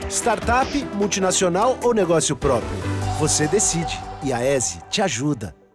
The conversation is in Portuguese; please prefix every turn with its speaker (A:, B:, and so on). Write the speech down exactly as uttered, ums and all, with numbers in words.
A: Startup, multinacional ou negócio próprio? Você decide e a ESE te ajuda.